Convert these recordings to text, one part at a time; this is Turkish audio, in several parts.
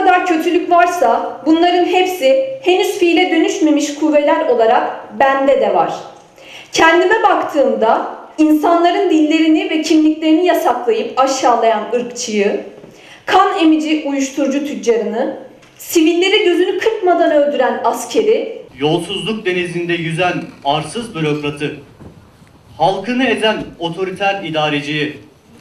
kadar kötülük varsa bunların hepsi henüz fiile dönüşmemiş kuvveler olarak bende de var. Kendime baktığımda insanların dillerini ve kimliklerini yasaklayıp aşağılayan ırkçıyı, kan emici uyuşturucu tüccarını, sivilleri gözünü kırpmadan öldüren askeri, yolsuzluk denizinde yüzen arsız bürokratı, halkını ezen otoriter idareciyi,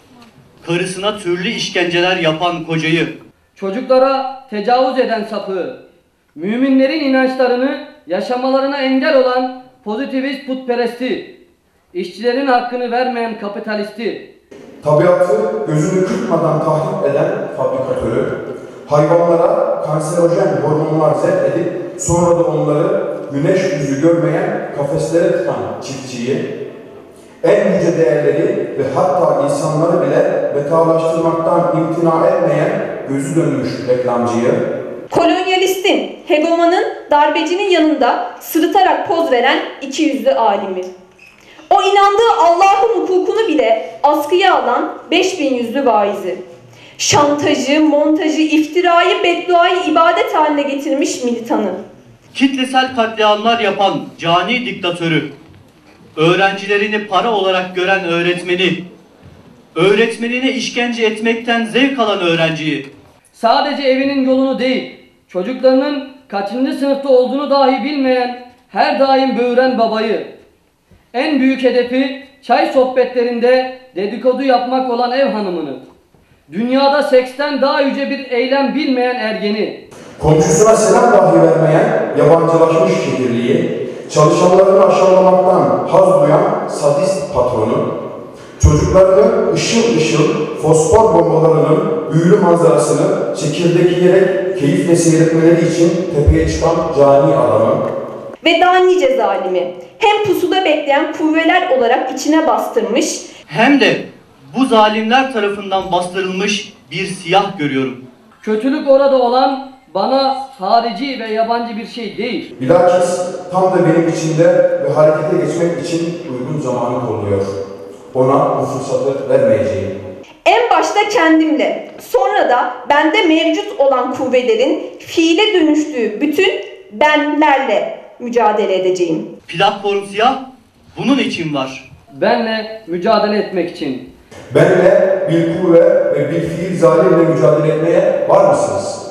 karısına türlü işkenceler yapan kocayı, çocuklara tecavüz eden sapığı, müminlerin inançlarını yaşamalarına engel olan pozitivist putperesti, işçilerin hakkını vermeyen kapitalisti, tabiatı gözünü kırpmadan tahrip eden fabrikatörü, hayvanlara kanserojen hormonlar zerk edip sonra da onları güneş yüzü görmeyen kafeslere tıkan çiftçiyi, en yüce değerleri ve hatta insanları bile betalaştırmaktan imtina etmeyen gözü dönmüş reklamcıyı, kolonyalistin, hegemonun, darbecinin yanında sırıtarak poz veren ikiyüzlü alimi, o inandığı Allah'ın hukukunu bile askıya alan 5000 yüzlü vaizi, şantajı, montajı, iftirayı, bedduayı ibadet haline getirmiş militanı, kitlesel katliamlar yapan cani diktatörü, öğrencilerini para olarak gören öğretmeni, öğretmenine işkence etmekten zevk alan öğrenciyi, sadece evinin yolunu değil, çocuklarının kaçıncı sınıfta olduğunu dahi bilmeyen, her daim böğüren babayı, en büyük hedefi çay sohbetlerinde dedikodu yapmak olan ev hanımını, dünyada seksten daha yüce bir eylem bilmeyen ergeni, komşusuna selam dahi vermeyen yabancılaşmış şehirliyi, çalışanlarını aşağılamaktan haz duyan sadist patronu, çocuklarını ışıl ışıl fosfor bombalarının büyülü manzarasını çekirdek yiyerek keyifle seyretmeleri için tepeye çıkan cani adamı ve daha nice zalimi, hem pusuda bekleyen kuvveler olarak içine bastırmış, hem de bu zalimler tarafından bastırılmış bir siyah görüyorum. kötülük orada olan bana harici ve yabancı bir şey değil. bilakis tam da benim içinde ve harekete geçmek için uygun zamanı kolluyor. Ona bu fırsatı vermeyeceğim. en başta kendimle, sonra da bende mevcut olan kuvvelerin fiile dönüştüğü bütün benlerle mücadele edeceğim. Platform siyah bunun için var. Benle mücadele etmek için. Benle bil kuvve ve bil fiil zalimle mücadele etmeye var mısınız?